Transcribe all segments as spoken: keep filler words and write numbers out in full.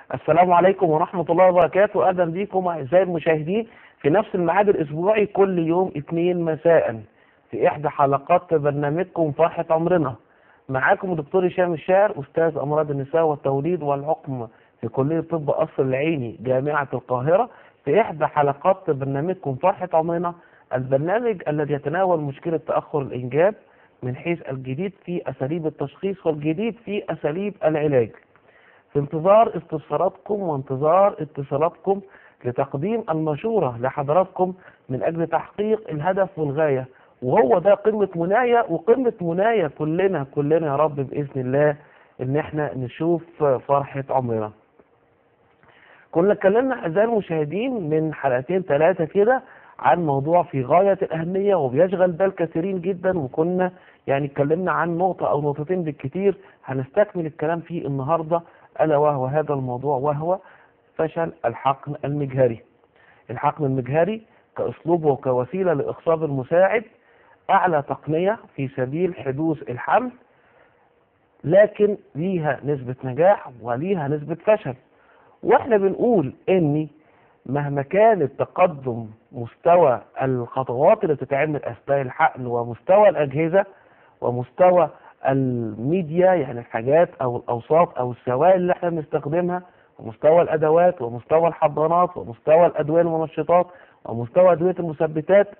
السلام عليكم ورحمة الله وبركاته. أهلا بكم أعزائي المشاهدين في نفس الميعاد الأسبوعي كل يوم اثنين مساء في إحدى حلقات برنامجكم فرحة عمرنا. معاكم دكتور هشام الشاعر، أستاذ أمراض النساء والتوليد والعقم في كلية طب قصر العيني جامعة القاهرة، في إحدى حلقات برنامجكم فرحة عمرنا، البرنامج الذي يتناول مشكلة تأخر الإنجاب من حيث الجديد في أساليب التشخيص والجديد في أساليب العلاج. في انتظار استفساراتكم وانتظار اتصالاتكم لتقديم المشورة لحضراتكم من أجل تحقيق الهدف والغاية، وهو ده قمة منايا وقمة منايا كلنا كلنا يا رب بإذن الله إن احنا نشوف فرحة عمرنا. كنا اتكلمنا أعزائي المشاهدين من حلقتين ثلاثة كده عن موضوع في غاية الأهمية وبيشغل بال كثيرين جدا، وكنا يعني اتكلمنا عن نقطة أو نقطتين بالكثير هنستكمل الكلام فيه النهاردة، ألا وهو هذا الموضوع وهو فشل الحقن المجهري. الحقن المجهري كأسلوب وكوسيلة لإخصاب المساعد أعلى تقنية في سبيل حدوث الحمل، لكن ليها نسبة نجاح وليها نسبة فشل. واحنا بنقول ان مهما كان التقدم مستوى الخطوات اللي بتتعمل اثناء الحقن ومستوى الاجهزه ومستوى الميديا، يعني الحاجات او الاوساط او السوائل اللي احنا بنستخدمها، ومستوى الادوات ومستوى الحضانات ومستوى الادويه المنشطات ومستوى ادويه المثبتات،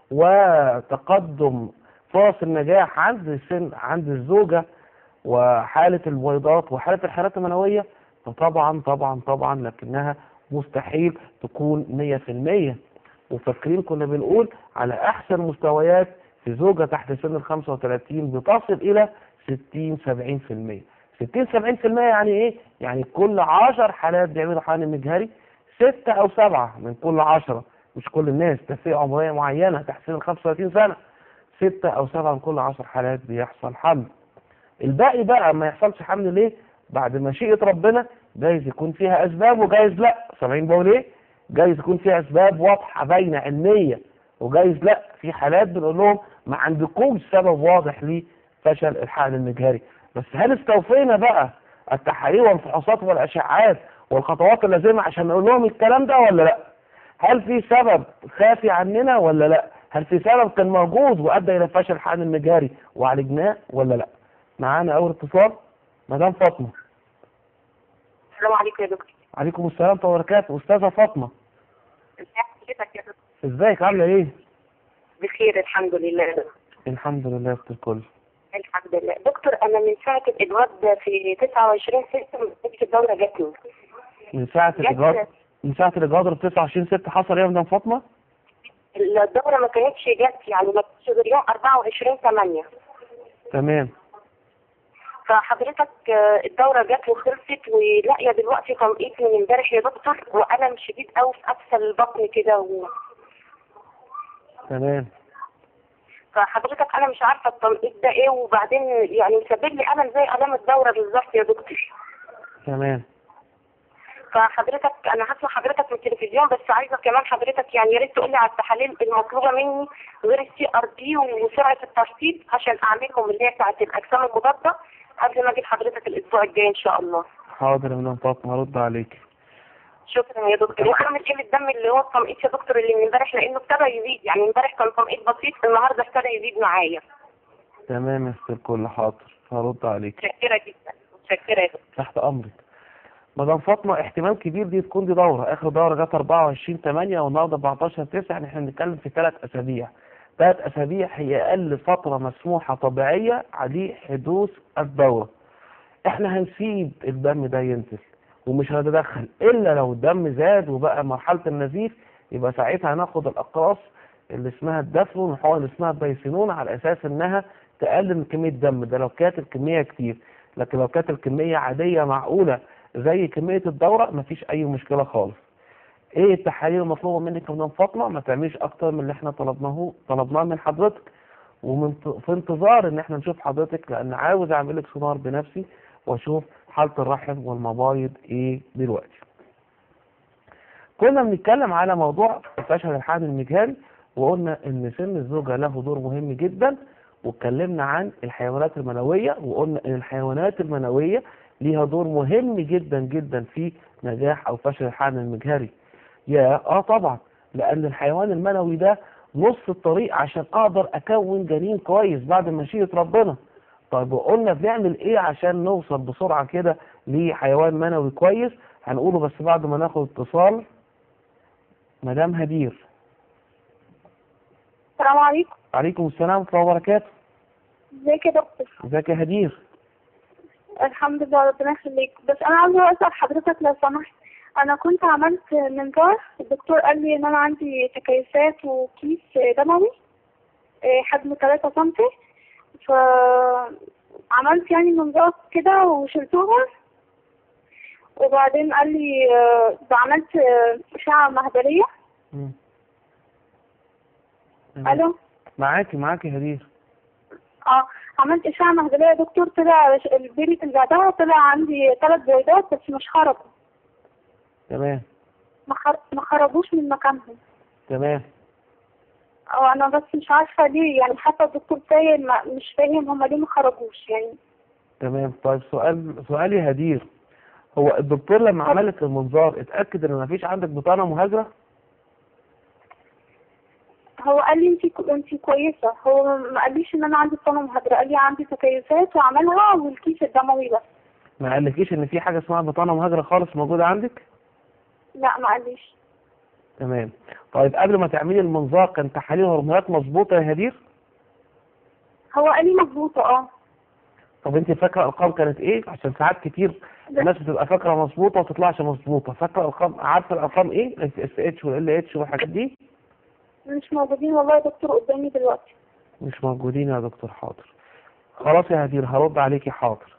وتقدم فرص النجاح عند سن عند الزوجه وحاله البويضات وحاله الحالات المنويه، فطبعا طبعا طبعا لكنها مستحيل تكون مية في المية. وفاكرين كنا بنقول على احسن مستويات في زوجة تحت سن ال خمسة وثلاثين بتصل الى ستين سبعين في المية. ستين سبعين في المية يعني ايه؟ يعني كل عشر حالات بيعملوا حقن مجهري ستة او سبعة من كل عشرة، مش كل الناس، تفرقة عمرية معينة تحت سن ال خمسة وثلاثين سنة، ستة او سبعة من كل عشر حالات بيحصل حمل. الباقي بقى ما يحصلش حمل ليه؟ بعد مشيئة ربنا، جايز يكون فيها أسباب وجايز لا. سامعين بقول إيه؟ جايز يكون فيها أسباب واضحة باينة علمية، وجايز لا. في حالات بنقول لهم ما عندكمش سبب واضح لفشل الحقن المجهري، بس هل استوفينا بقى التحاليل والفحوصات والأشعاعات والخطوات اللازمة عشان نقول لهم الكلام ده ولا لا؟ هل في سبب خافي عننا ولا لا؟ هل في سبب كان موجود وأدى إلى فشل الحقن المجهري وعالجناه ولا لا؟ معانا أول اتصال مدام فاطمة. السلام عليكم يا دكتور. عليكم السلام ورحمة الله وبركاته. أستاذة فاطمة، ازي حضرتك يا دكتور؟ ازيك عاملة ايه؟ بخير الحمد لله يا دكتور. الحمد لله يا أخت الكل. الحمد لله دكتور، انا من ساعة الإجهاض في تسعة وعشرين ستة ما كانتش الدورة جاتني. من ساعة الإجهاض من ساعة الإجهاض ب تسعة وعشرين ستة حصل ايه يا مدام فاطمة؟ الدورة ما كانتش جات، يعني ما كانتش غير يوم أربعة وعشرين ثمانية. تمام. فحضرتك الدورة جات وخلصت، ولاقية دلوقتي تنقيط من امبارح يا دكتور، وألم شديد قوي في أسفل البطن كده و... تمام. فحضرتك أنا مش عارفة التنقيط ده إيه، وبعدين يعني مسبب لي ألم زي ألم الدورة بالظبط يا دكتور. تمام. فحضرتك انا هسمع حضرتك من التلفزيون، بس عايزه كمان حضرتك يعني يا ريت تقول لي على التحاليل المطلوبه مني غير السي ار بي وسرعه الترطيب عشان اعملهم اللي هي بتاعه الاجسام المضاده قبل ما اجي لحضرتك الاسبوع الجاي ان شاء الله. حاضر يا مدام فاطمة، هرد عليك. شكرا يا دكتور. واعمل ايه الدم اللي هو التنقيط يا دكتور اللي من امبارح، لانه ابتدى يزيد، يعني امبارح كان تنقيط بسيط، النهارده ابتدى يزيد معايا. تمام يا أخت الكل، حاضر هرد عليك. متشكره جدا. متشكره يا دكتور. تحت أمرك. مدام فاطمة، احتمال كبير دي تكون دي دورة، آخر دورة جت أربعة وعشرين ثمانية والنهارده أربعتاشر تسعة، يعني احنا بنتكلم في ثلاث أسابيع. ثلاث أسابيع هي أقل فترة مسموحة طبيعية لحدوث الدورة. احنا هنسيب الدم ده ينزل ومش هنتدخل الا لو الدم زاد وبقى مرحلة النزيف، يبقى ساعتها هناخد الاقراص اللي اسمها الدافلون والحقن اللي اسمها البايسينون على اساس انها تقلل من كمية الدم ده لو كانت الكمية كتير. لكن لو كانت الكمية عادية معقولة زي كمية الدورة مفيش اي مشكلة خالص. ايه التحاليل المطلوبة منك يا مدام فاطمة؟ ما تعمليش اكتر من اللي احنا طلبناه طلبناه من حضرتك، ومن في انتظار ان احنا نشوف حضرتك، لان عاوز اعمل لك سونار بنفسي واشوف حالة الرحم والمبايض ايه دلوقتي. كنا بنتكلم على موضوع فشل الحقن المجهري، وقلنا ان سن الزوجة له دور مهم جدا، واتكلمنا عن الحيوانات المنوية، وقلنا ان الحيوانات المنوية ليها دور مهم جدا جدا في نجاح او فشل الحقن المجهري. يا اه طبعا، لان الحيوان المنوي ده نص الطريق عشان اقدر اكون جنين كويس بعد مشيئة ربنا. طيب وقلنا بنعمل ايه عشان نوصل بسرعة كده لحيوان منوي كويس؟ هنقوله بس بعد ما ناخد اتصال. مدام هدير. السلام عليكم. عليكم السلام ورحمة الله وبركاته. ازيك يا دكتور؟ ازيك يا هدير؟ الحمد لله ربنا يخليك. بس انا عاوزه اسال حضرتك لو سمحت، انا كنت عملت منظار، الدكتور قال لي ان انا عندي تكيسات وكيس دموي إيه، حجمه ثلاثة سنتي، فعملت يعني منظار كده وشلتوها، وبعدين قال لي آه، عملت آه، اشعه مهبليه. مم. الو. معاكي معاكي يا هدير. اه عملت اشعه مهبليه يا دكتور، طلع البيبي اللي بعدها طلع عندي ثلاث بيضات بس مش خرجوا. تمام ما خر- ما خرجوش من مكانهم. تمام. او انا بس مش عارفه ليه، يعني حتى الدكتور سايل ما- مش فاهم هما ليه ما خرجوش يعني. تمام. طيب سؤال سؤالي يا هدير، هو الدكتور لما عمل لك المنظار اتاكد ان مفيش عندك بطانه مهاجره؟ هو قال لي انت انت كويسه، هو ما قاليش ان انا عندي بطانه مهاجره، قال لي عندي تكيسات وعملها والكيس الدموي بس. ما قالكيش ان في حاجه اسمها بطانه مهاجره خالص موجوده عندك؟ لا ما قاليش. تمام. طيب قبل ما تعملي المنظار كان تحاليل هرمونات مظبوطه يا هدير؟ هو قال لي مظبوطه اه. طب انت فاكره الارقام كانت ايه؟ عشان ساعات كتير الناس بتبقى فاكره مظبوطه وما تطلعش مظبوطه. فاكره الارقام؟ عارفه الارقام ايه؟ الاس اس اتش والال اتش والحاجات دي؟ مش موجودين والله يا دكتور قدامي دلوقتي. مش موجودين يا دكتور. حاضر. خلاص يا هدير هرد عليكي. حاضر.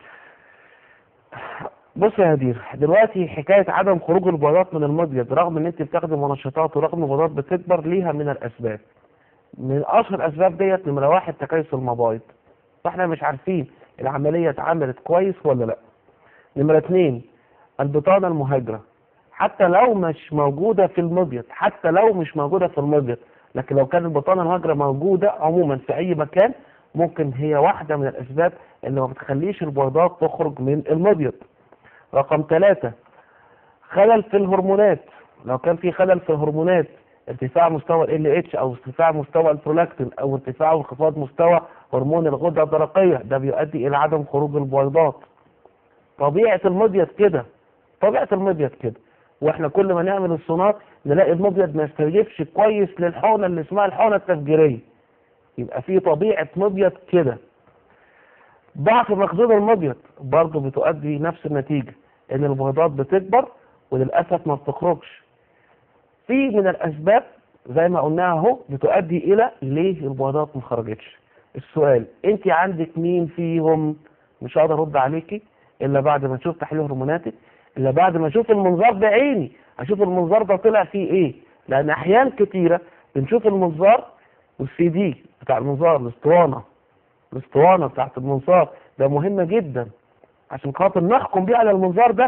بص يا هدير، دلوقتي حكايه عدم خروج البيضات من المبيض رغم ان انت بتاخدي منشطات ورغم ان البيضات بتكبر ليها من الاسباب. من اشهر الاسباب ديت نمره واحد تكيس المبايض، فاحنا مش عارفين العمليه اتعملت كويس ولا لا. نمره اتنين البطانه المهاجره، حتى لو مش موجوده في المبيض، حتى لو مش موجوده في المبيض، لكن لو كانت البطانه المهاجره موجوده عموما في اي مكان ممكن هي واحده من الاسباب اللي ما بتخليش البيضات تخرج من المبيض. رقم ثلاثة خلل في الهرمونات، لو كان في خلل في الهرمونات، ارتفاع مستوى ال اتش او ارتفاع مستوى البرولاكتين او ارتفاع وانخفاض مستوى هرمون الغدة الدرقية، ده بيؤدي الى عدم خروج البيضات. طبيعة المبيض كده، طبيعة المبيض كده، واحنا كل ما نعمل السونار نلاقي المبيض ما يستجيبش كويس للحقنة اللي اسمها الحقنة التفجيرية، يبقى في طبيعة مبيض كده. ضعف مخزون المبيض برضه بتؤدي نفس النتيجة، ان البيضات بتكبر وللأسف ما بتخرجش. في من الأسباب زي ما قلناها اهو بتؤدي إلى ليه البيضات ما خرجتش. السؤال انت عندك مين فيهم؟ مش هقدر ارد عليكي الا بعد ما اشوف تحليل هرموناتك، الا بعد ما اشوف المنظار بعيني، اشوف المنظار ده طلع فيه ايه. لان احيان كتيرة بنشوف المنظار والسي دي بتاع المنظار، الاسطوانة الاسطوانة بتاعت المنظار ده مهمة جدا عشان خاطر نحكم بيه على المنظار ده.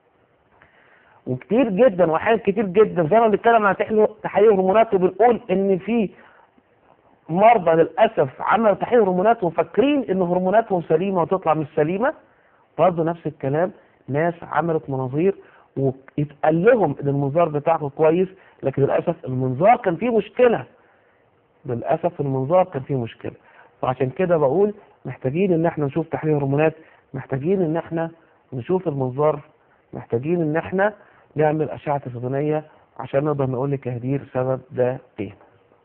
وكتير جدا واحيان كتير جدا زي ما بنتكلم عن تحاليل هرمونات وبنقول ان في مرضى للاسف عملوا تحاليل هرمونات وفاكرين ان هرموناتهم سليمه وتطلع مش سليمه. برضه نفس الكلام، ناس عملت مناظير ويتقال لهم ان المنظار بتاعه كويس لكن للاسف المنظار كان فيه مشكله. للاسف المنظار كان فيه مشكله. فعشان كده بقول محتاجين ان احنا نشوف تحليل هرمونات، محتاجين ان احنا نشوف المنظار، محتاجين ان احنا نعمل اشعه تلفزيونيه عشان نقدر نقول لك يا هدير سبب ده ايه.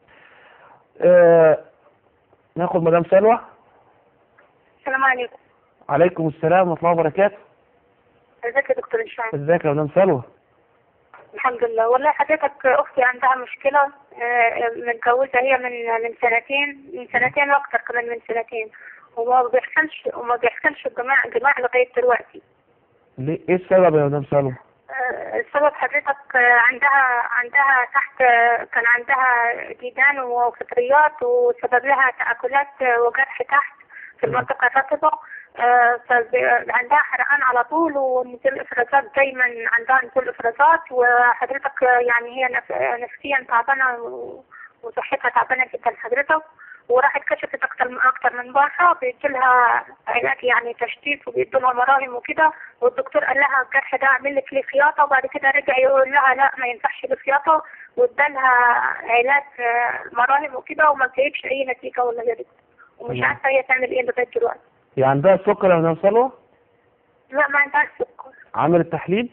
آه ناخد مدام سلوى. السلام عليكم. عليكم السلام ورحمه الله وبركاته. ازيك يا دكتور هشام؟ ازيك يا مدام سلوى؟ الحمد لله. والله حضرتك اختي عندها مشكله، آه، متجوزه هي من من سنتين من سنتين واكتر كمان من سنتين، وما بيحصلش وما بيحصلش الجماع جماع لغايه دلوقتي. ليه؟ ايه السبب يا مدام سلوى؟ آه، السبب حضرتك آه، عندها عندها تحت آه، كان عندها ديدان وفطريات وسبب لها تآكلات آه، وجرح تحت في المنطقة الرطبة. آه، فعندها حرقان على طول ونزول افرازات، دايما عندها نزول افرازات. وحضرتك آه، يعني هي نف- نفسيا تعبانة و- وصحتها تعبانة جدا حضرتك. وراحت كشفت اكتر من اكتر من بره، بيدولها علاج يعني تشتيت وبيدولها مراهم وكده، والدكتور قال لها الجرح ده اعمل لك فيه خياطه، وبعد كده رجع يقول لها لا ما ينفعش الخياطه، وادالها علاج آه، مراهم وكده، وما جايبش اي نتيجه ولا جابت، ومش تمام. عارفه هي تعمل ايه لغايه دلوقتي. هي عندها السكر يا مدام سلوى؟ لا ما عندهاش سكر. عملت تحليل؟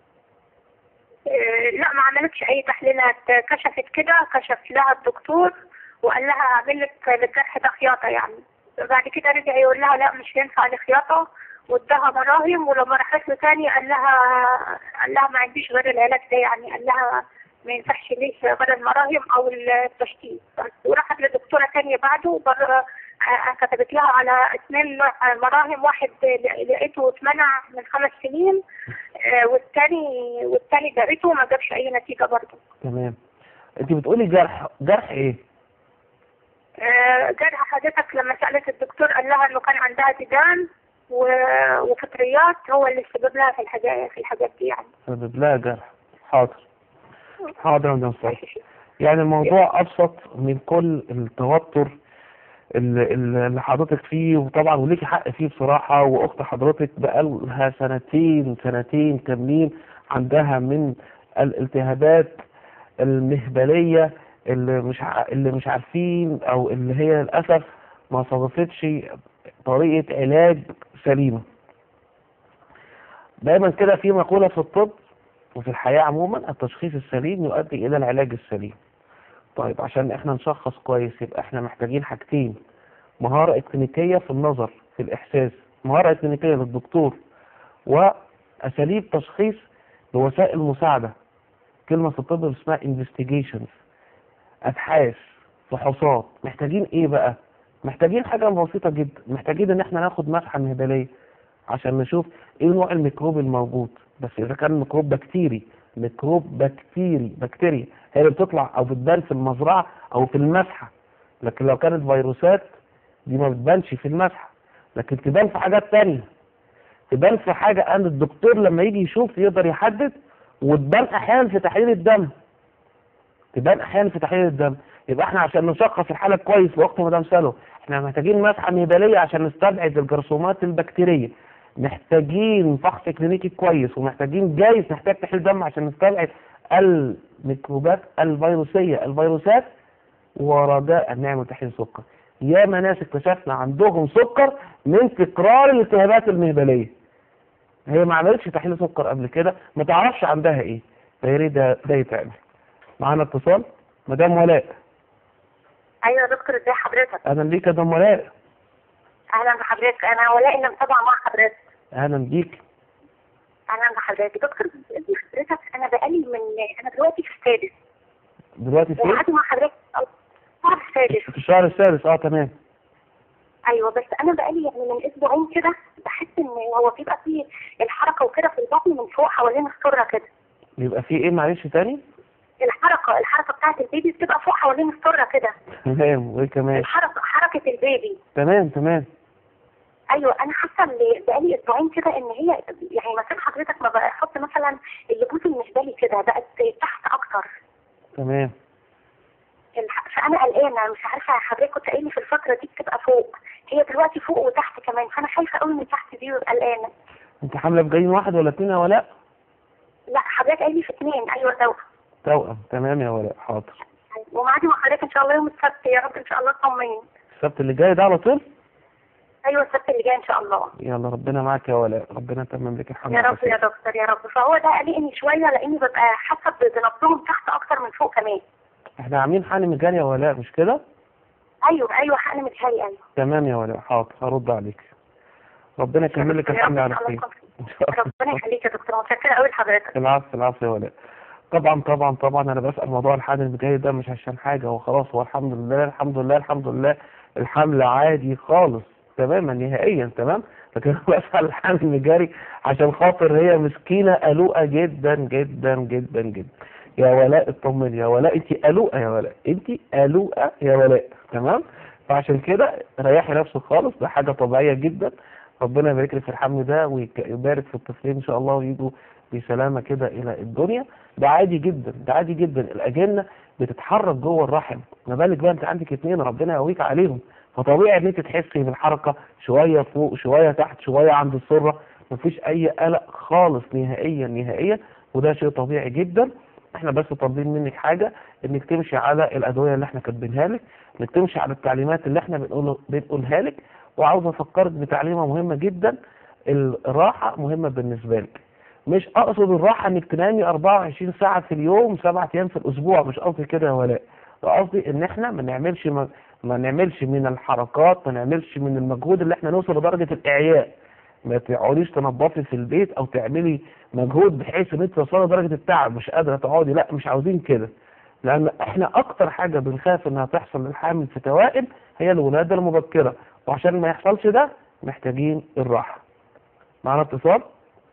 آه، لا ما عملتش اي تحليلات، كشفت كده، كشف لها الدكتور وقال لها اعمل لك للجرح ده خياطه يعني، بعد كده رجع يقول لها لا مش هينفع الخياطه، واداها مراهم، ولما راحت له تاني قال لها قال لها ما عنديش غير العلاج ده يعني، قال لها ما ينفعش ليك غير المراهم او التشتيت بس. وراحت لدكتوره تانية بعده بره، آه، كتبت لها على اثنين نوع- مراهم، واحد لقيته اتمنع من خمس سنين، آه، والتاني والتاني جابته ما جابش اي نتيجه برضه. تمام. انت بتقولي جرح، جرح ايه؟ آه، جالها حضرتك لما سألت الدكتور قال لها انه كان عندها ديدان و- وفطريات هو اللي سبب لها في الحاجات في الحاجات دي يعني. سبب لها جرح. حاضر. حاضر يا مدام سلوى. يعني الموضوع ابسط من كل التوتر اللي, اللي حضرتك فيه، وطبعا وليكي حق فيه بصراحة. واخت حضرتك بقالها سنتين سنتين كاملين عندها من الالتهابات المهبلية اللي مش ع... اللي مش عارفين، او اللي هي للاسف ما صادفتش طريقة علاج سليمة. دايما كده في مقولة في الطب وفي الحياة عموما: التشخيص السليم يؤدي الى العلاج السليم. طيب عشان احنا نشخص كويس يبقى احنا محتاجين حاجتين: مهارة اكلينيكية في النظر في الاحساس، مهارة اكلينيكية للدكتور، واساليب تشخيص بوسائل مساعدة. كلمة في الطب اسمها investigations، ابحاث، فحوصات. محتاجين ايه بقى؟ محتاجين حاجة بسيطة جدا، محتاجين ان احنا ناخد مسحة مهبلية عشان نشوف ايه نوع الميكروب الموجود. بس اذا كان ميكروب بكتيري، ميكروب بكتيري بكتيريا هي اللي بتطلع او بتبان في المزرعة او في المسحة. لكن لو كانت فيروسات دي ما بتبانش في المسحة، لكن تبان في حاجات تانية، تبان في حاجة ان الدكتور لما يجي يشوف يقدر يحدد، وتبان احيانا في تحليل الدم، تبان احيانا في تحليل الدم. يبقى احنا عشان نشخص الحالة كويس وقت مدام سالو احنا محتاجين مسحة مهبلية عشان نستبعد الجرثومات البكتيرية، محتاجين فحص كلينيكي كويس، ومحتاجين جايز نحتاج تحليل دم عشان نستبعد الميكروبات الفيروسية الفيروسات، ورجاء نعمل تحليل سكر. ياما ناس اكتشفنا عندهم سكر من تكرار الالتهابات المهبلية، هي ما عملتش تحليل سكر قبل كده، ما تعرفش عندها ايه، فيا ريت ده ده يتعمل. معانا اتصال مدام ولاء. ايوه يا دكتور، ازي حضرتك؟ اهلا بيك يا مدام ولاء. اهلا بحضرتك، انا ولاء اللي متابعه مع حضرتك. اهلا بيك. اهلا بحضرتك دكتور. ازي حضرتك؟ انا بقالي من انا دلوقتي في السادس دلوقتي فين؟ وقعدت مع حضرتك أو- في السادس. في الشهر السادس. اه تمام. ايوه بس انا بقالي يعني من اسبوعين كده بحس ان هو بيبقى فيه الحركه وكده في البطن من فوق حوالين السره كده. بيبقى في ايه معلش تاني؟ الحركه الحركه بتاعت البيبي بتبقى فوق حوالين السره كده. تمام. وايه كمان؟ الحركه حركه البيبي. تمام تمام. ايوه انا حاسه ان بقالي اسبوعين كده ان هي يعني مكان حضرتك ما بحط مثلا اللبوس المهبلي كده بقت تحت اكتر. تمام. الح- فانا قلقانه، مش عارفه حضرتك كنت قايل لي في الفتره دي بتبقى فوق، هي دلوقتي فوق وتحت كمان، فانا خايفه قوي من تحت دي وقلقانه. انت حامله بجنين واحد ولا اتنين يا ولاء؟ لا حضرتك قايل لي في اثنين. ايوه توأم. توأم. تمام يا ولاء. حاضر. ومعادي مع حضرتك ان شاء الله يوم السبت، يا رب ان شاء الله تطمني. السبت اللي جاي ده على طول؟ ايوه السبت اللي جاي ان شاء الله. يلا ربنا معاك يا ولاء، ربنا يتمم لك الحمد. يا رب يا دكتور يا رب. فهو ده قلقني شويه لاني ببقى حاسه بنبضهم تحت اكتر من فوق كمان. احنا عاملين حقن مجاني يا ولاء مش كده؟ ايوه ايوه حقن متهيألي. ايوه. تمام يا ولاء. حاضر هرد عليك. ربنا يكمل لك الحمل على خير. ربنا يخليك يا دكتور، متشكره قوي لحضرتك. العفو العفو يا ولاء. طبعا طبعا طبعا انا بسأل موضوع الحمل الجاي ده مش عشان حاجة، هو خلاص هو الحمد لله الحمد لله الحمد لله الحمل عادي خالص تماما نهائيا تمام. لكن انا بسأل الحمل الجاري عشان خاطر هي مسكينة قلوقة جدا جدا جدا جدا. يا ولاء اطمني يا ولاء، انت قلوقة يا ولاء، انت قلوقة يا ولاء تمام. فعشان كده ريحي نفسك خالص، ده حاجة طبيعية جدا. ربنا يبارك لك في الحمل ده ويبارك في الطفلين ان شاء الله ويجوا بسلامة كده الى الدنيا. ده عادي جدا، ده عادي جدا. الاجنه بتتحرك جوه الرحم، ما بالك بقى انت عندك اتنين ربنا يقويك عليهم، فطبيعي ان انت تحسي بالحركه شويه فوق شويه تحت شويه عند السره، مفيش اي قلق خالص نهائيا نهائيا، وده شيء طبيعي جدا. احنا بس طالبين منك حاجه، انك تمشي على الادويه اللي احنا كاتبينها لك، انك تمشي على التعليمات اللي احنا بنقول بنقولها لك. وعاوز افكرك بتعليمه مهمه جدا، الراحه مهمه بالنسبه لك. مش اقصد الراحه انك تنامي أربعة وعشرين ساعه في اليوم سبعة ايام في الاسبوع، مش قصدي كده يا ولاء. قصدي ان احنا ما نعملش ما, ما نعملش من الحركات، ما نعملش من المجهود اللي احنا نوصل لدرجه الاعياء. ما تقعديش تنظفي في البيت او تعملي مجهود بحيث ان انت توصلي لدرجه التعب مش قادره تقعدي، لا مش عاوزين كده. لان احنا اكتر حاجه بنخاف انها تحصل للحامل في توائم هي الولاده المبكره، وعشان ما يحصلش ده محتاجين الراحه. معنا اتصال.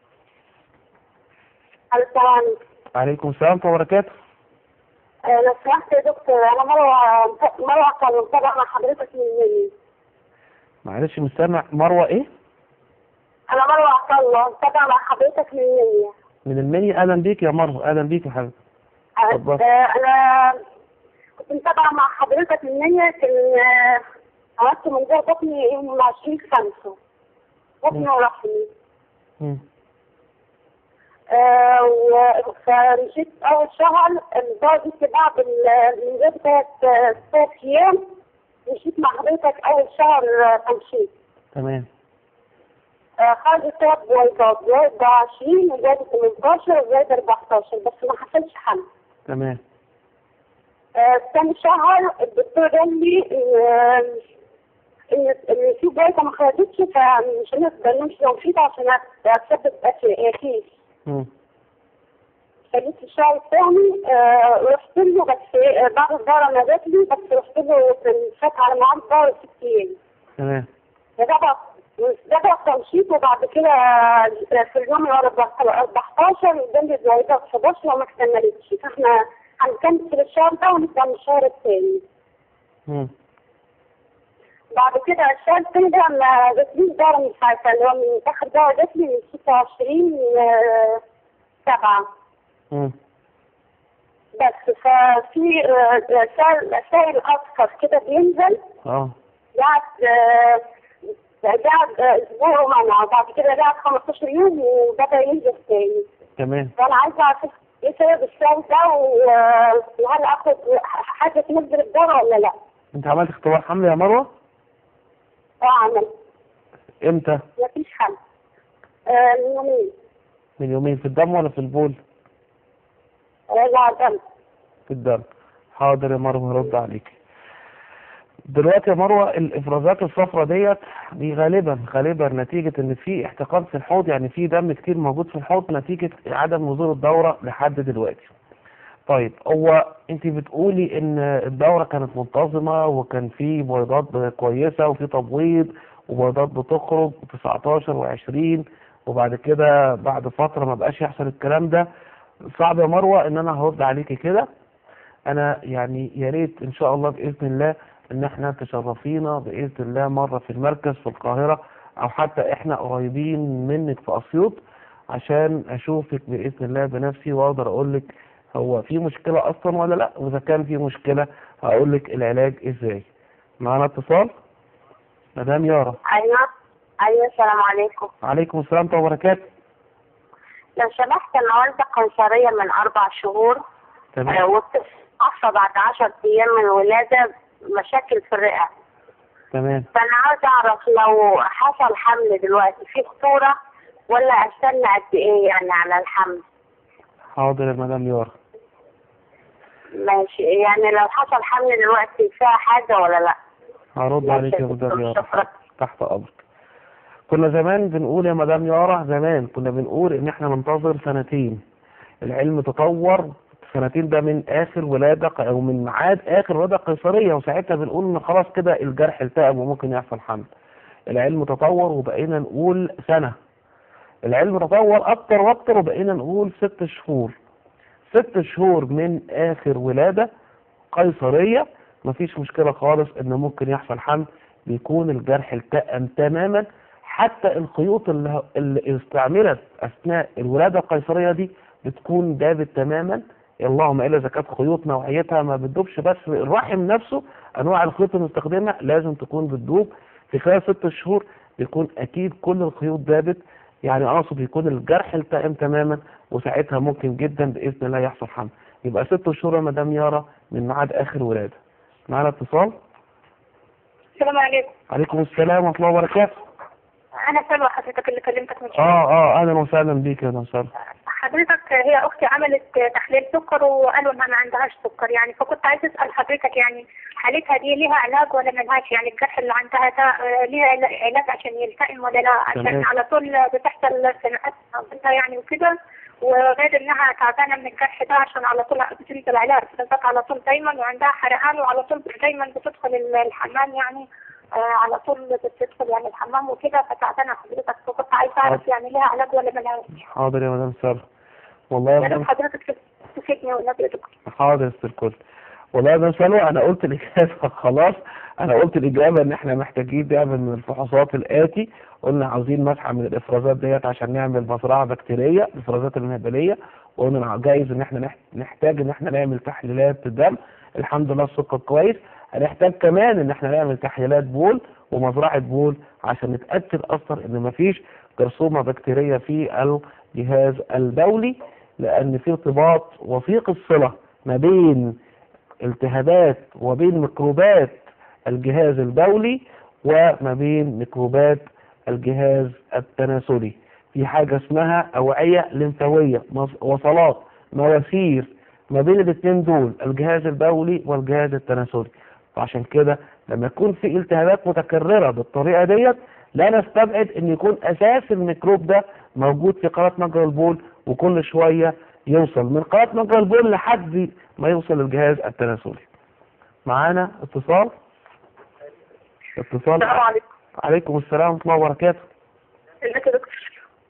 السلام عليكم. عليكم السلام ورحمه الله وبركاته. آه، لو سمحت يا دكتور، انا مروه مروه كان متابعه مع حضرتك من يومين. معلش مش سامع. مروه ايه؟ انا مروه عبد الله متابعه مع حضرتك من يومين. من المنيا. اهلا بيك يا مروه، اهلا بيك يا حبيبي. اتفضل. آه، انا كنت متابعه مع حضرتك من يومين، كان آه، عملت منظار بطني يوم عشرين خمسة، بطني ورحمي. مم. آه، و- فمشيت أول شهر البعد بعد المنظار بتاعت ثلاث أيام، مشيت مع حضرتك أول شهر آه، تمشيط. تمام. آه، خرجت ثلاث بويضات، بويضة عشرين وبويضة ثمانتاشر وبويضة أربعتاشر، بس ما حصلش حمل. تمام. آه، ثاني شهر الدكتور قال لي إن إن إن في بويضة ما خرجتش، فمش هنقدر نمشي تنشيط عشان أثبت أكيد. مم. فجيت الشهر الثاني آه، رحت له، بس آه، بعد الدورة ما جات لي، بس رحت له كان فات على ميعاد الدورة ست أيام. تمام. بدأ بدأ تنشيط، وبعد كده آه، في اليوم أربعتاشر قدام لي بويضات حداشر وما اكتملتش، فاحنا هنكمل الشهر ده ونبدأ من الشهر الثاني. مم. بعد كده الشهر الثاني ده ما جاتليش دورة من ساعتها، اللي هو من آخر دورة جات لي من ستة وعشرين سبعة. مم. بس ففي آه، سائل سائل اصفر كده بينزل، اه. قعد آه، قعد آه، اسبوع ومنع، وبعد كده قعد خمستاشر يوم وبدا ينزل تاني. تمام. فانا عايزه اعرف ايه سبب السائل ده، و- وهل اخد حاجه تنزل الدواء ولا لا؟ انت عملت اختبار حمل يا مروه؟ اه عمل. امتى؟ مفيش حل. آه، من يومين. من يومين. في الدم ولا في البول؟ راجع دم. في الدم. حاضر يا مروه هرد عليك. دلوقتي يا مروه الافرازات الصفراء ديت دي غالبا غالبا نتيجه ان في احتقان في الحوض، يعني في دم كتير موجود في الحوض نتيجه عدم نزول الدوره لحد دلوقتي. طيب هو انت بتقولي ان الدوره كانت منتظمه وكان في بيضات كويسه وفي تبويض وبيضات بتخرج تسعتاشر وعشرين، وبعد كده بعد فتره ما بقاش يحصل الكلام ده. صعب يا مروه ان انا هرد عليكي كده. انا يعني يا ريت ان شاء الله باذن الله ان احنا تشرفينا باذن الله مره في المركز في القاهره، او حتى احنا قريبين منك في اسيوط، عشان اشوفك باذن الله بنفسي واقدر اقول لك هو في مشكله اصلا ولا لا، واذا كان في مشكله هقول لك العلاج ازاي. معانا اتصال. مدام يارا. ايوه ايوه، السلام عليكم. عليكم السلام ورحمه الله وبركاته. لو سمحت، انا والده قيصريه من اربع شهور. تمام. وبتتعصب بعد عشر ايام من الولاده مشاكل في الرئه. تمام. فانا عاوز اعرف لو حصل حمل دلوقتي في خطوره، ولا استنى قد ايه يعني على الحمل؟ حاضر يا مدام يارا. ماشي، يعني لو حصل حمل دلوقتي فيها حاجه ولا لا؟ هرد عليك يا مدام يارا. تحت امرك. كنا زمان بنقول يا مدام يارا، زمان كنا بنقول ان احنا ننتظر سنتين. العلم تطور. سنتين ده من اخر ولاده او من ميعاد اخر ولاده قيصريه، وساعتها بنقول ان خلاص كده الجرح التئم وممكن يحصل حمل. العلم تطور وبقينا نقول سنه. العلم تطور اكتر واكتر وبقينا نقول ست شهور. ست شهور من اخر ولاده قيصريه مفيش مشكله خالص ان ممكن يحصل حمل، بيكون الجرح التئم تماما. حتى الخيوط اللي, اللي استعملت اثناء الولاده القيصريه دي بتكون دابت تماما، اللهم الا اذا كانت خيوط نوعيتها ما بتدوبش، بس الرحم نفسه انواع الخيوط المستخدمه لازم تكون بتدوب. في خلال ست شهور بيكون اكيد كل الخيوط دابت، يعني اقصد يكون الجرح التئم تماما، وساعتها ممكن جدا باذن الله يحصل حمل. يبقى ست شهور يا مدام يارا من ميعاد اخر ولاده. معانا اتصال. السلام عليكم. عليكم السلام ورحمه الله وبركاته. انا سلوى حضرتك اللي كلمتك من شويه. اه اه اهلا وسهلا بيك يا وسهلا. حضرتك هي اختي عملت تحليل سكر وقالوا انها ما عندهاش سكر يعني، فكنت عايز اسال حضرتك يعني حالتها دي ليها علاج ولا ملهاش؟ يعني الجرح اللي عندها ده آه، ليها علاج عشان يلتئم ولا لا؟ عشان تمام. على طول بتحصل سنوات عندها يعني وكده، وغير انها تعبانه من الجرح ده عشان على طول بتنزل عليها ارتجاجات على طول دايما، وعندها حرقان وعلى طول دايما بتدخل الحمام يعني آه على طول بتدخل يعني الحمام وكده، فتعبانه حضرتك، فكنت عايزه اعرف يعني ليها علاج ولا ملهاش؟ حاضر يا مدام ساره. والله يا يا مدام ريت حضرتك تفيدني والنبي يا دكتور. حاضر يا ستر الكل. والله يا مدام سلوى انا قلت الاجابه خلاص، انا قلت الاجابه ان احنا محتاجين نعمل من الفحوصات الاتي. قلنا عاوزين مسحه من الافرازات ديت عشان نعمل مزرعه بكتيريه، الافرازات المهبليه، وقلنا جايز ان احنا نحتاج ان احنا نعمل تحليلات دم. الحمد لله السكر كويس. هنحتاج كمان ان احنا نعمل تحليلات بول ومزرعه بول عشان نتاكد اصلا ان مفيش جرثومه بكتيريه في الجهاز البولي، لان في ارتباط وثيق الصله ما بين التهابات وبين ميكروبات الجهاز البولي وما بين ميكروبات الجهاز التناسلي. في حاجة اسمها أوعية لمفاوية، وصلات مواسير ما بين الاثنين دول، الجهاز البولي والجهاز التناسلي. فعشان كده لما يكون في التهابات متكررة بالطريقة ديت لا نستبعد ان يكون اساس الميكروب ده موجود في قناة مجرى البول، وكل شوية يوصل من قناة مجرى البول لحد ما يوصل للجهاز التناسلي. معانا اتصال. اتصال. السلام عليكم. عليكم السلام ورحمة الله وبركاته. ازيك يا دكتور؟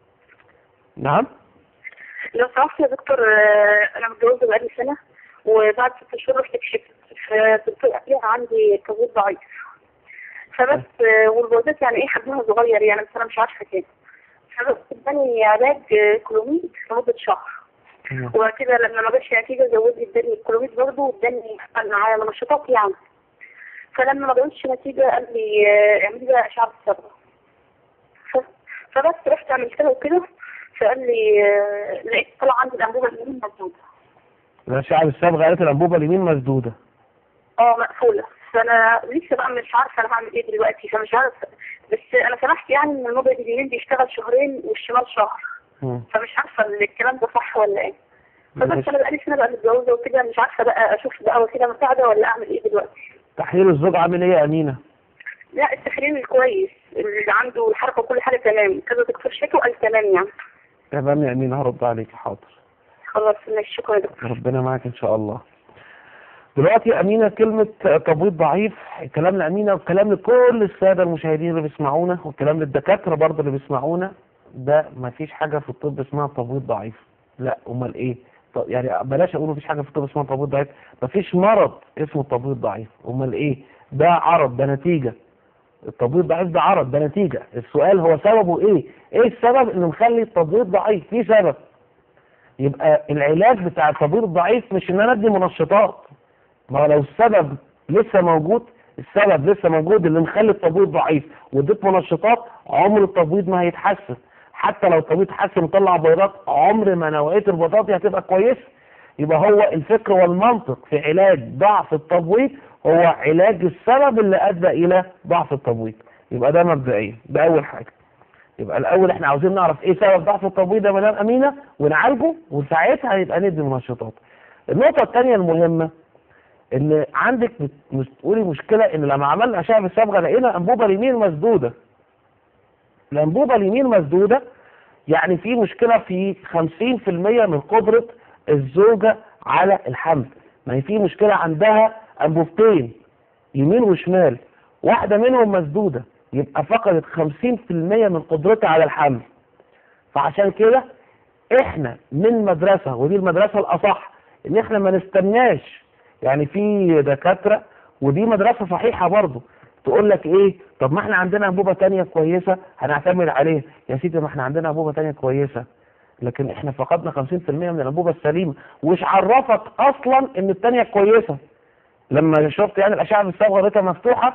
نعم. لو سمحت يا دكتور، آه، انا متجوزه بقالي سنه، وبعد ست شهور رحت كشفت، فالدكتور قال لي عندي كبد ضعيف، فبس آه، والبوزات يعني ايه حجمها صغير يعني، بس انا مش عارفه كده، فبس اداني علاج آه، كلوميد لمده شهر، وبعد كده لما ما جابش نتيجه زود لي اداني الكلوميد برضه، واداني على منشطات يعني، فلما ما جابتش نتيجه قال لي آه، اعملي بقى اشعه بالصبغه، فبس رحت عملتها وكده، فقال لي آه، لقيت طلع عندي الانبوبه اليمين مسدوده. الأشعة بالصبغة قالت الأنبوبة اليمين مسدودة. اه مقفوله، فانا لسه بقى مش عارفه انا هعمل ايه دلوقتي، فمش عارفه، بس انا سمعت يعني ان الموبايل اليمين بيشتغل شهرين والشمال شهر، مم. فمش عارفه الكلام ده صح ولا ايه. فبس انا بقالي سنه بقى متجوزه وكده، مش عارفه بقى اشوف بقى وسيله مساعده ولا اعمل ايه دلوقتي. تحليل الزوج عامل ايه يا أمينة؟ لا التحليل الكويس اللي عنده الحركه وكل حاجه تمام، كذا دكتور شكله قال تمام يعني. تمام يا أمينة، هرد عليك. حاضر. خلاص ماشي، شكرا يا دكتور. ربنا معاك إن شاء الله. دلوقتي يا أمينة كلمة تبويض ضعيف، كلام لأمينة وكلام لكل السادة المشاهدين اللي بيسمعونا، وكلام للدكاترة برضه اللي بيسمعونا، ده مفيش حاجة في الطب اسمها تبويض ضعيف. لا أمال إيه؟ يعني بلاش أقول مفيش حاجة في الطب اسمها تبويض ضعيف، مفيش مرض اسمه تبويض ضعيف. أمال إيه؟ ده عرض، ده نتيجة. التبويض ضعيف ده عرض، ده نتيجة. السؤال هو سببه إيه؟ إيه السبب إنه مخلي التبويض ضعيف؟ في سبب. يبقى العلاج بتاع التبويض الضعيف مش إن أنا أدي منشطات. ما لو السبب لسه موجود، السبب لسه موجود اللي مخلي التبويض ضعيف واديت منشطات، عمر التبويض ما هيتحسن. حتى لو التبويض اتحسن وطلع بيضات، عمر ما نوعيه البيضات دي هتبقى كويسه. يبقى هو الفكر والمنطق في علاج ضعف التبويض هو علاج السبب اللي ادى الى ضعف التبويض. يبقى ده مبدئيا، ده اول حاجه. يبقى الاول احنا عاوزين نعرف ايه سبب ضعف التبويض يا مدام امينه ونعالجه، وساعتها يبقى ندي منشطات. النقطه الثانيه المهمه ان عندك بتقولي مشكله ان لما عملنا اشعه بالصبغه لقينا انبوبه اليمين مسدوده. الانبوبه اليمين مسدوده يعني في مشكله في خمسين في المية من قدره الزوجه على الحمل. ما هي في مشكله عندها انبوبتين يمين وشمال، واحده منهم مسدوده، يبقى فقدت خمسين في المية من قدرتها على الحمل. فعشان كده احنا من مدرسه، ودي المدرسه الاصح، ان احنا ما نستناش. يعني في دكاترة، ودي مدرسة صحيحة برضو، تقول لك ايه؟ طب ما احنا عندنا انبوبة تانية كويسة هنعتمد عليه. يا سيدي ما احنا عندنا انبوبة تانية كويسة، لكن احنا فقدنا خمسين في المية من الانبوبه السليمه. وش عرفك اصلا ان الثانيه كويسه؟ لما شفت يعني الاشعه بالصبغه لقيتها مفتوحه.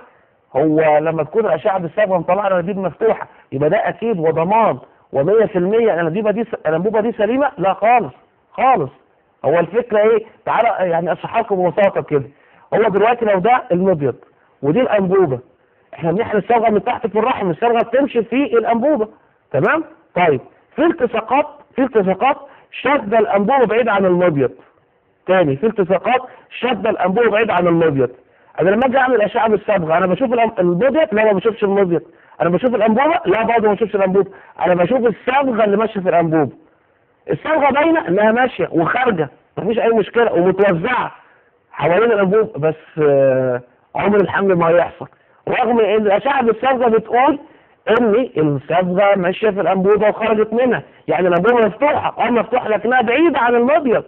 هو لما تكون الاشعه بالصبغه مطلعه الانابيب مفتوحه يبقى ده اكيد وضمان ومية في المية الانابيبه دي الانبوبه دي سليمه؟ لا خالص خالص. هو الفكره ايه؟ تعالى يعني اشرحها لكم ببساطه كده. هو دلوقتي لو ده المبيض ودي الانبوبه، احنا بنحقن الصبغه من تحت في الرحم، الصبغه بتمشي في الانبوبه، تمام؟ طيب في التصاقات في التصاقات شد الانبوبه بعيد عن المبيض. تاني في التصاقات شد الانبوبه بعيد عن المبيض. انا لما اجي اعمل اشعه بالصبغه انا بشوف المبيض؟ لا ما بشوفش المبيض. انا بشوف الانبوبه؟ لا برضه ما بشوفش الانبوبه. انا بشوف الصبغه اللي ماشيه في الانبوبه. الصبغه باينه انها ماشيه وخارجه مفيش اي مشكله ومتوزعه حوالين الانبوبه، بس آه عمر الحمل ما هيحصل، رغم ان الاشعه بالصبغه بتقول ان الصبغه ماشيه في الانبوبه وخرجت منها، يعني الانبوبه مفتوحه اه مفتوحه لكنها بعيده عن المبيض.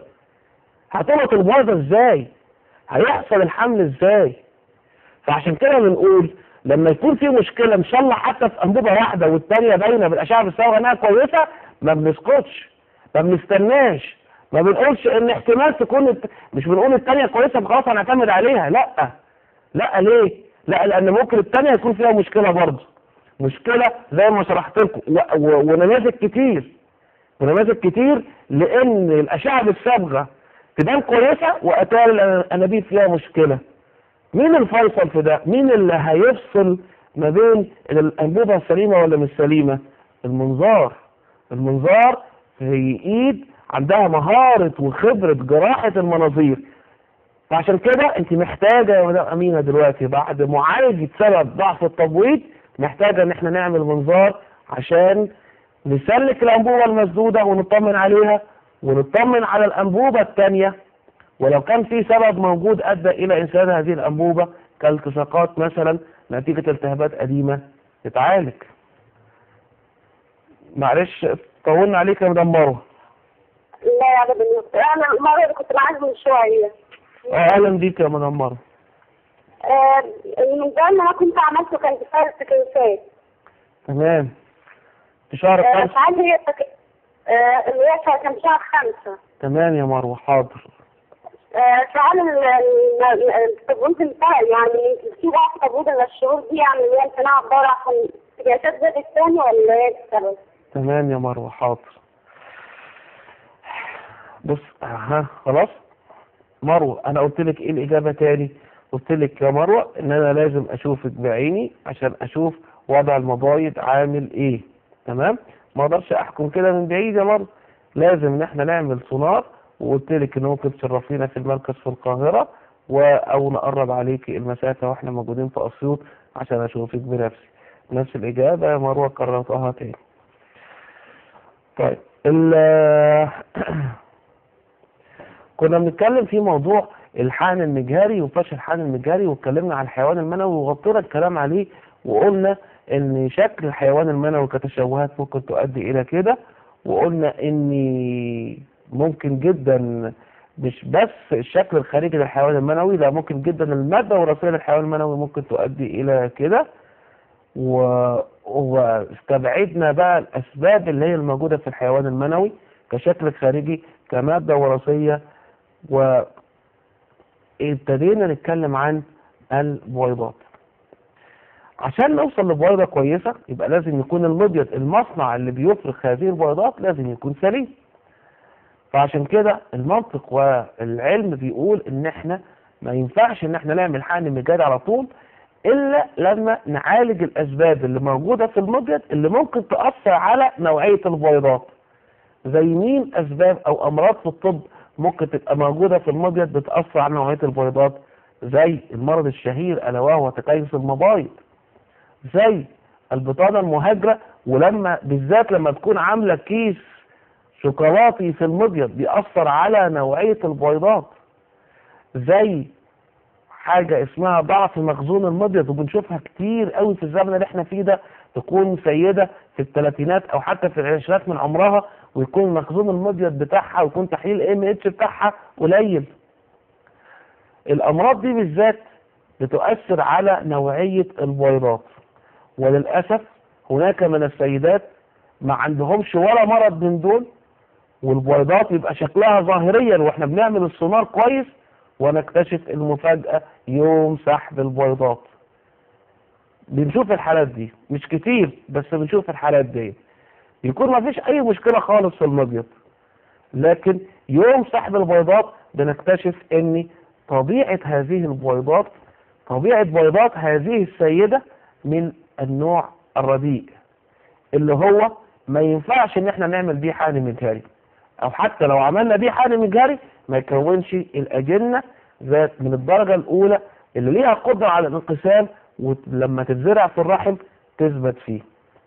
هتلقط البويضه ازاي؟ هيحصل الحمل ازاي؟ فعشان كده بنقول لما يكون في مشكله ان شاء الله حتى في انبوبه واحده والثانيه باينه بالاشعه بالصبغه انها كويسه، ما بنسكتش، ما بنستناش، ما بنقولش ان احتمال تكون الت... مش بنقول الثانيه كويسه فخلاص هنعتمد عليها. لا لا ليه؟ لا لان ممكن الثانيه يكون فيها مشكله برضه، مشكله زي ما شرحت لكم و... و... ونماذج كتير ونماذج كتير لان الاشعه بالصبغه تبان كويسه واتاري الانابيب فيها مشكله. مين الفيصل في ده؟ مين اللي هيفصل ما بين الانبوبه السليمه ولا مش سليمه؟ المنظار. المنظار هي ايد عندها مهاره وخبره جراحه المناظير. فعشان كده انت محتاجه يا مدام امينه دلوقتي بعد معالجه سبب ضعف التبويض محتاجه ان احنا نعمل منظار عشان نسلك الانبوبه المسدوده ونطمن عليها ونطمن على الانبوبه الثانيه، ولو كان في سبب موجود ادى الى انسداد هذه الانبوبه كالتصاقات مثلا نتيجه التهابات قديمه تتعالج. معلش طولنا عليك يا مدام مروه. لا يا ابدا، انا المره اللي كنت معاك من شويه. اه اهلا بيك يا مدام مروه. آه المنظار اللي انا كنت عملته كان في شهر التكييفات. تمام. في شهر آه خمسة. فهل هي التك... آه اللي هي كان في شهر خمسة. تمام يا مروه حاضر. آه فهل التبويض انتهى يعني في بقى تبويض الشهور دي يعني اللي هي امتناع عباره عن التكييفات زادت تاني ولا ايه السبب؟ تمام يا مروه حاضر. بص ها خلاص مروه انا قلت لك ايه الاجابه تاني؟ قلت لك يا مروه ان انا لازم اشوفك بعيني عشان اشوف وضع المبايض عامل ايه. تمام؟ ما اقدرش احكم كده من بعيد يا مروه، لازم ان احنا نعمل سونار، وقلت لك ان ممكن تشرفينا في المركز في القاهره و او نقرب عليكي المسافه واحنا موجودين في اسيوط عشان اشوفك بنفسي. نفس الاجابه يا مروه كررتها تاني. طيب ال كنا بنتكلم في موضوع الحقن المجهري وفشل الحقن المجهري، واتكلمنا عن الحيوان المنوي وغطينا الكلام عليه، وقلنا ان شكل الحيوان المنوي كتشوهات ممكن تؤدي الى كده، وقلنا ان ممكن جدا مش بس الشكل الخارجي للحيوان المنوي، لا ممكن جدا المادة الوراثية للحيوان المنوي ممكن تؤدي الى كده، و... واستبعدنا بقى الاسباب اللي هي الموجودة في الحيوان المنوي كشكل خارجي كمادة وراثية، وابتدينا نتكلم عن البويضات. عشان نوصل لبويضة كويسة يبقى لازم يكون المبيض المصنع اللي بيفرخ هذه البويضات لازم يكون سليم. فعشان كده المنطق والعلم بيقول ان احنا ما ينفعش ان احنا نعمل حقن مجهري على طول الا لما نعالج الاسباب اللي موجودة في المبيض اللي ممكن تأثر على نوعية البويضات. زي مين اسباب او امراض في الطب ممكن تبقى موجودة في المبيض بتأثر على نوعية البويضات؟ زي المرض الشهير الا وهو تكيس المبايض، زي البطانة المهاجرة، ولما بالذات لما تكون عاملة كيس شوكولاتي في المبيض بيأثر على نوعية البويضات، زي حاجة اسمها ضعف مخزون المبيض وبنشوفها كتير قوي في الزمن اللي احنا فيه ده، تكون سيدة في الثلاثينات او حتى في العشرات من عمرها ويكون مخزون المبيض بتاعها ويكون تحليل ام اتش بتاعها قليل. الامراض دي بالذات بتؤثر على نوعية البويضات، وللأسف هناك من السيدات ما عندهمش ولا مرض من دول والبويضات يبقى شكلها ظاهريا واحنا بنعمل السونار كويس، ونكتشف المفاجأة يوم سحب البويضات. بنشوف الحالات دي مش كتير، بس بنشوف الحالات دي يكون ما فيش اي مشكلة خالص في المبيض، لكن يوم سحب البيضات بنكتشف ان طبيعة هذه البيضات طبيعة بيضات هذه السيدة من النوع الرديء، اللي هو ما ينفعش ان احنا نعمل بيه حقن مجهري، او حتى لو عملنا بيه حقن مجهري ما يكونش الاجنة ذات من الدرجة الاولى اللي ليها قدرة على الانقسام ولما تتزرع في الرحم تثبت فيه.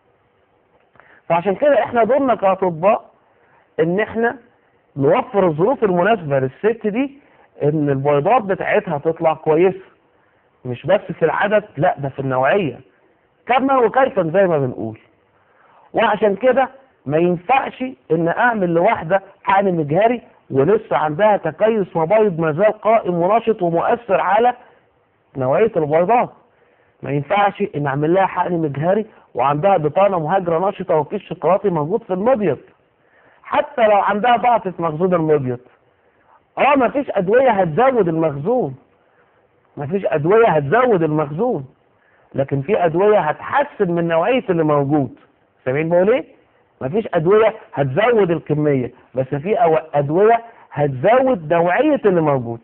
فعشان كده احنا دورنا كاطباء ان احنا نوفر الظروف المناسبة للست دي ان البيضات بتاعتها تطلع كويسة، مش بس في العدد، لا ده في النوعية، كما وكيفا زي ما بنقول. وعشان كده ما ينفعش ان اعمل لواحدة حقن مجهري ولسه عندها تكيس مبايض ما زال قائم ونشط ومؤثر على نوعية البيضات. ما ينفعش ان اعمل لها حقن مجهري وعندها بطانة مهاجرة نشطة وكيس شوكولاتي موجود في المبيض، حتى لو عندها ضعف في مخزون المبيض. اه مفيش ادوية هتزود المخزون، مفيش ادوية هتزود المخزون، لكن في ادوية هتحسن من نوعية اللي موجود. سامعين بقول ايه؟ مفيش ادوية هتزود الكمية، بس في ادوية هتزود نوعية اللي موجود.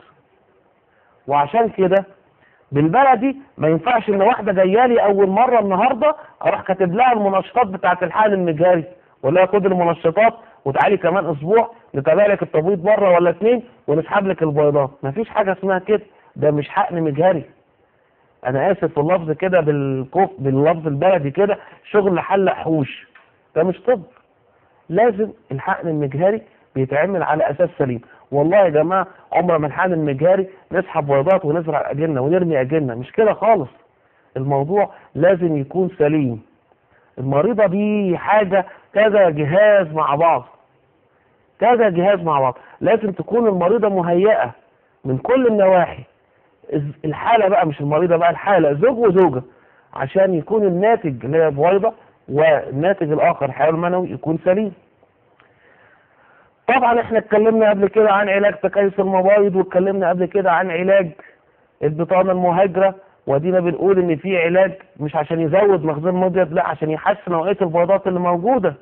وعشان كده بالبلدي ما ينفعش ان واحدة جايالي اول مرة النهاردة اروح كاتب لها المنشطات بتاعت الحقن المجهري، ولا لها خد المنشطات وتعالي كمان اسبوع نتابع لك التبويض مرة ولا اتنين ونسحب لك البيضات. مفيش حاجة اسمها كده، ده مش حقن مجهري. انا اسف في اللفظ كده بالكوف باللفظ البلدي كده، شغل حل حوش، ده مش طب. لازم الحقن المجهري بيتعمل على اساس سليم. والله يا جماعة عمر ما الحقن المجهري نسحب بيضات ونزرع اجنة ونرمي اجنة، مش كده خالص. الموضوع لازم يكون سليم. المريضة دي حاجة كذا جهاز مع بعض، كذا جهاز مع بعض، لازم تكون المريضة مهيئة من كل النواحي. الحالة بقى مش المريضة بقى، الحالة زوج وزوجة، عشان يكون الناتج اللي هي بويضة والناتج الآخر الحيوان المنوي يكون سليم. طبعا احنا اتكلمنا قبل كده عن علاج تكيس المبايض، واتكلمنا قبل كده عن علاج البطانة المهاجرة، ودينا بنقول ان في علاج مش عشان يزود مخزون المبيض، لا عشان يحسن نوعية البيضات اللي موجودة.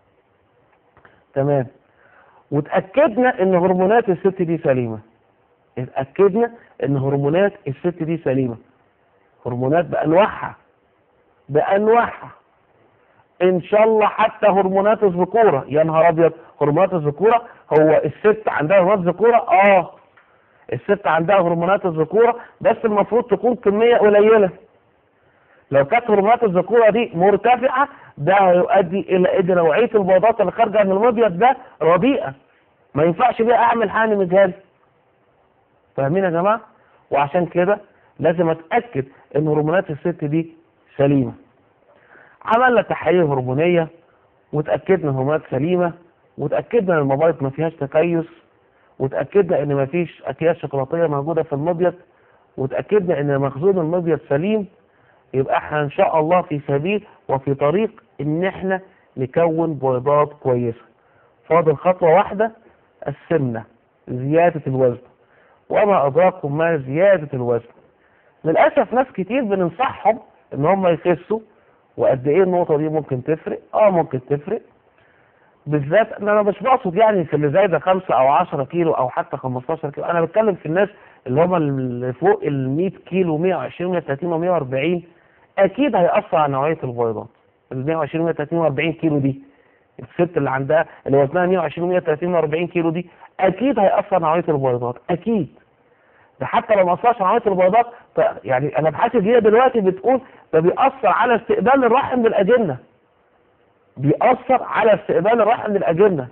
تمام. وتأكدنا ان هرمونات الست دي سليمة، اتأكدنا ان هرمونات الست دي سليمة، هرمونات بأنواعها بأنواعها ان شاء الله، حتى هرمونات الذكورة. يا نهار ابيض، هرمونات الذكورة، هو الست عندها هرمونات ذكورة؟ اه الست عندها هرمونات الذكورة، بس المفروض تكون كمية قليلة. لو كانت هرمونات الذكورة دي مرتفعة ده هيؤدي الى ان نوعية البيضات اللي خارجة من المبيض ده رديئة، ما ينفعش بيها اعمل حقن مجهري. فاهمين يا جماعة؟ وعشان كده لازم اتأكد ان هرمونات الست دي سليمة. عملنا تحاليل هرمونية وتأكدنا هرمونات سليمة، وتأكدنا ان المبايض ما فيهاش تكيس، وتأكدنا ان ما فيش اكياس شوكولاتية موجودة في المبيض، وتأكدنا ان مخزون المبيض سليم. يبقى احنا ان شاء الله في سبيل وفي طريق ان احنا نكون بيضات كويسة. فاضل خطوة واحدة، السمنة، زيادة الوزن. وما ادراكم ما زيادة الوزن. للأسف ناس كتير بننصحهم ان هم يخسوا، وقد ايه النقطة دي ممكن تفرق؟ اه ممكن تفرق، بالذات ان انا مش بقصد يعني في اللي زي ده خمسة او عشرة كيلو او حتى خمستاشر كيلو، انا بتكلم في الناس اللي هم اللي فوق ال مية كيلو، مية وعشرين مية وتلاتين ومية واربعين. اكيد هيأثر على نوعية البيضات. ال مية وعشرين مية وتلاتين واربعين كيلو دي، الست اللي عندها اللي وزنها مية وعشرين مية وتلاتين واربعين كيلو دي اكيد هيأثر على نوعية البيضات، اكيد. ده حتى لو ما اثرش على نوعية البيضات، يعني انا ابحاث جديدة دلوقتي بتقول ده بيأثر على استقبال الرحم للأجنة، بيأثر على استقبال الرحم للأجنة.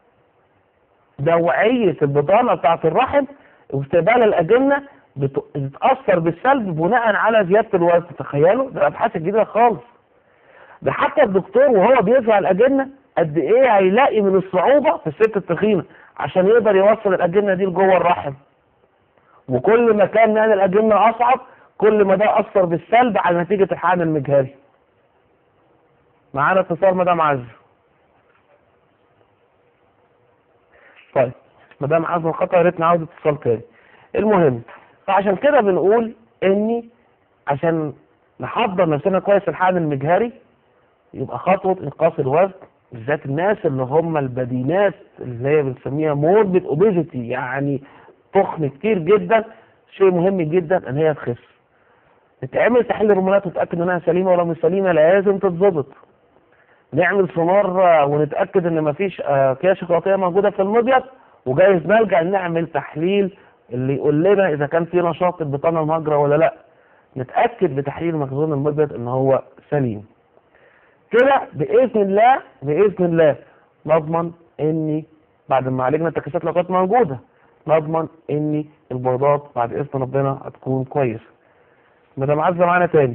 نوعية البطانة بتاعت الرحم واستقبال الأجنة بتتأثر بالسلب بناء على زيادة الوزن. تخيلوا، ده أبحاث جديدة خالص. ده حتى الدكتور وهو بيزرع الأجنة قد إيه هيلاقي من الصعوبة في الست التخينة عشان يقدر يوصل الأجنة دي لجوه الرحم. وكل ما كان نقل الأجنة أصعب كل ما ده أثر بالسلب على نتيجة الحقن المجهري. معانا اتصال مدام عز. طيب ما دام عاوز الخطأ يا ريت نعاود اتصال تاني. المهم فعشان كده بنقول اني عشان نحضر نفسنا كويس الحقن المجهري يبقى خطوة انقاص الوزن، بالذات الناس اللي هم البدينات اللي هي بنسميها موربيد اوبيزيتي، يعني تخن كتير جدا، شيء مهم جدا ان هي تخس. نتعمل تحليل هرمونات وتتاكد انها سليمه ولا مش سليمه، لازم تتظبط. نعمل سونار ونتاكد ان مفيش اكياس شوكولاتيه موجوده في المبيض، وجايز نرجع نعمل تحليل اللي يقول لنا اذا كان في نشاط البطانه المهاجره ولا لا. نتاكد بتحليل مخزون المبيض ان هو سليم. كده باذن الله باذن الله نضمن اني بعد ما عالجنا التكيسات لو كانت موجوده، نضمن ان البيضات بعد اذن ربنا هتكون كويسه. مدام عزه معانا تاني؟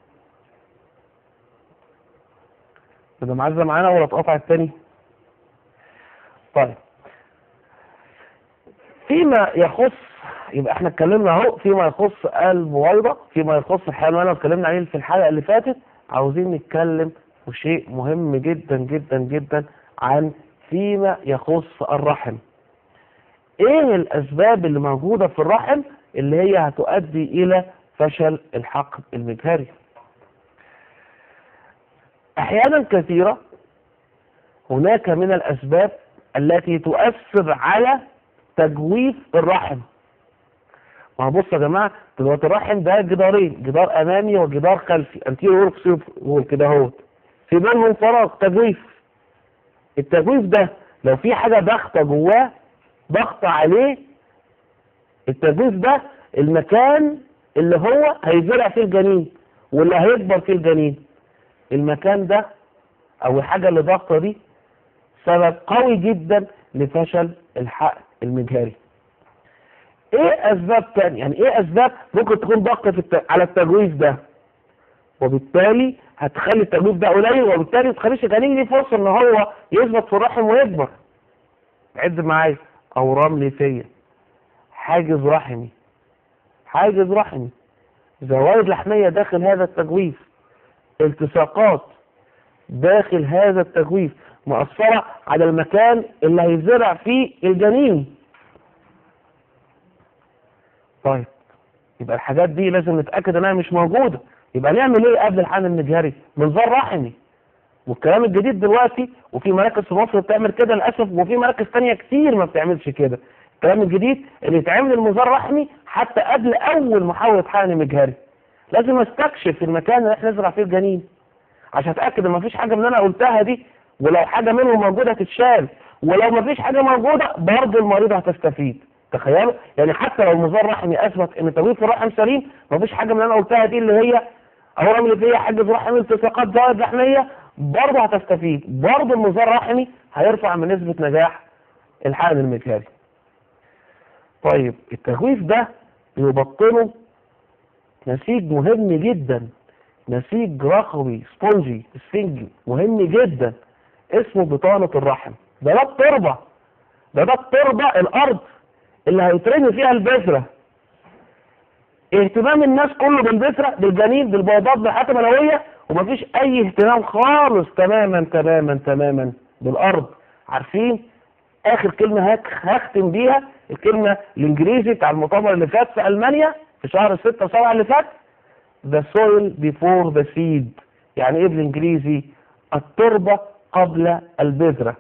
مدام عزه معانا ولا اتقطعت تاني؟ طيب فيما يخص، يبقى احنا اتكلمنا اهو فيما يخص البويضه، فيما يخص الحيوان اللي اتكلمنا عليه في الحلقه اللي فاتت. عاوزين نتكلم وشيء مهم جدا جدا جدا عن فيما يخص الرحم. ايه الاسباب اللي موجوده في الرحم اللي هي هتؤدي الى فشل الحقن المجهري؟ احيانا كثيره هناك من الاسباب التي تؤثر على تجويف الرحم. ما بص يا جماعه، دلوقتي الرحم ده جدارين، جدار امامي وجدار خلفي، انتيريور وول كده اهوت، في بينهم فراغ تجويف. التجويف ده لو في حاجه ضغطه جواه، ضغط عليه، التجويف ده المكان اللي هو هيزرع فيه الجنين واللي هيكبر فيه الجنين. المكان ده او الحاجه اللي ضغطه دي سبب قوي جدا لفشل الحقن المجهري. ايه اسباب تانية؟ يعني ايه اسباب ممكن تكون ضغط في الت... على التجويف ده، وبالتالي هتخلي التجويف ده قليل، وبالتالي ما تخليش الجنين ليه فرصه ان هو يثبت في الرحم ويكبر. عد معايا: اورام ليفيه، حاجز رحمي، حاجز رحمي، زوائد لحميه داخل هذا التجويف، التصاقات داخل هذا التجويف مؤثره على المكان اللي هيزرع فيه الجنين. طيب يبقى الحاجات دي لازم نتاكد انها مش موجوده. يبقى نعمل ايه قبل الحقن المجهري؟ منظار رحمي. والكلام الجديد دلوقتي، وفي مراكز في مصر بتعمل كده للاسف، وفي مراكز ثانيه كتير ما بتعملش كده. الكلام الجديد اللي يتعمل المنظار رحمي حتى قبل اول محاوله حقن مجهري. لازم استكشف المكان اللي احنا نزرع فيه الجنين عشان اتاكد ان مفيش حاجه من اللي انا قلتها دي، ولو حاجه منهم موجوده تتشال، ولو مفيش حاجه موجوده برضه المريضه هتستفيد. تخيلوا يعني حتى لو المنظار رحمي اثبت ان تجويف الرحم سليم، مفيش حاجه من اللي انا قلتها دي اللي هي اورام ليفيه، حاجز رحمي، التصاقات، زوائد لحميه، برضه هتستفيد. برضه المنظار الرحمي هيرفع من نسبه نجاح الحقن المجهري. طيب التجويف ده بيبطنه نسيج مهم جدا، نسيج رخوي سبونجي سفنجي مهم جدا اسمه بطانه الرحم. ده ده التربه، ده ده التربه الارض اللي هيترمي فيها البذره. اهتمام الناس كله بالبذره، بالجنين، بالبيضات، بالحياه المنويه، ومفيش اي اهتمام خالص تماما تماما تماما بالارض. عارفين اخر كلمه هك هختم بيها الكلمه الانجليزي بتاع المؤتمر اللي فات في المانيا في شهر ستة سبعة اللي فات؟ the soil before the seed. يعني ايه بالانجليزي؟ التربه قبل البذره.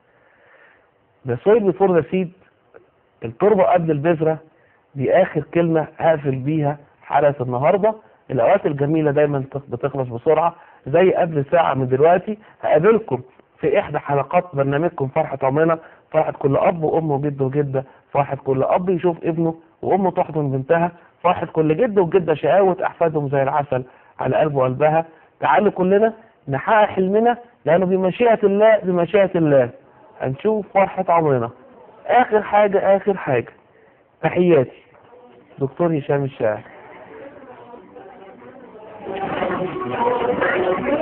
the soil before the seed، التربه قبل البذره. دي اخر كلمه هقفل بيها حلقه النهارده. الاوقات الجميله دايما بتخلص بسرعه، زي قبل ساعه من دلوقتي هقابلكم في احدى حلقات برنامجكم فرحه عمرنا، فرحه كل اب وام وجد وجده، فرحه كل اب يشوف ابنه وامه تحضن بنتها، فرحه كل جد وجده شقاوه احفادهم زي العسل على قلبه وقلبها. تعالوا كلنا نحقق حلمنا، لانه بمشيئه الله بمشيئه الله هنشوف فرحه عمرنا. اخر حاجه اخر حاجه تحياتي دكتور هشام الشاعر.